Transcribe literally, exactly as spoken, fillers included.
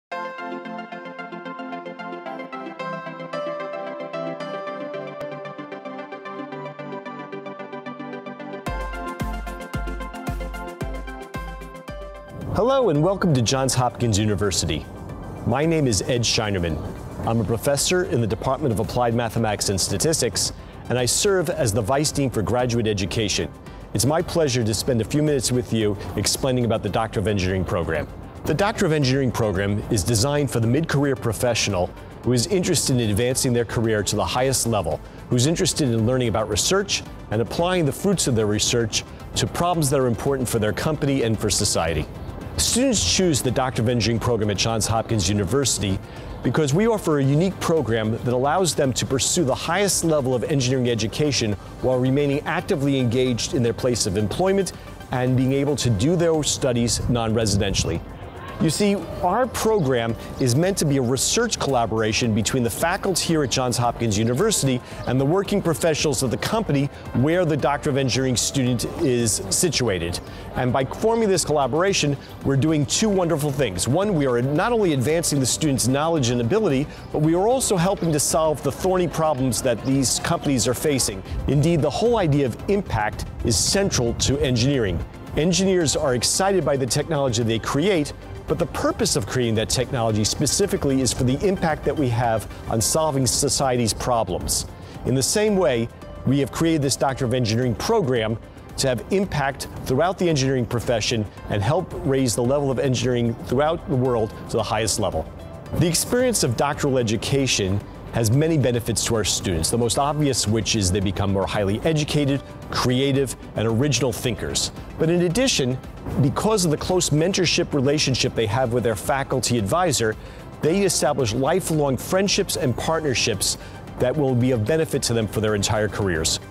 Hello and welcome to Johns Hopkins University. My name is Ed Shinerman. I'm a professor in the Department of Applied Mathematics and Statistics, and I serve as the Vice Dean for Graduate Education. It's my pleasure to spend a few minutes with you explaining about the Doctor of Engineering program. The Doctor of Engineering program is designed for the mid-career professional who is interested in advancing their career to the highest level, who's interested in learning about research and applying the fruits of their research to problems that are important for their company and for society. Students choose the Doctor of Engineering program at Johns Hopkins University because we offer a unique program that allows them to pursue the highest level of engineering education while remaining actively engaged in their place of employment and being able to do their studies non-residentially. You see, our program is meant to be a research collaboration between the faculty here at Johns Hopkins University and the working professionals of the company where the Doctor of Engineering student is situated. And by forming this collaboration, we're doing two wonderful things. One, we are not only advancing the student's knowledge and ability, but we are also helping to solve the thorny problems that these companies are facing. Indeed, the whole idea of impact is central to engineering. Engineers are excited by the technology they create, but the purpose of creating that technology specifically is for the impact that we have on solving society's problems. In the same way, we have created this Doctor of Engineering program to have impact throughout the engineering profession and help raise the level of engineering throughout the world to the highest level. The experience of doctoral education has many benefits to our students, the most obvious of which is they become more highly educated, creative, and original thinkers. But in addition, because of the close mentorship relationship they have with their faculty advisor, they establish lifelong friendships and partnerships that will be of benefit to them for their entire careers.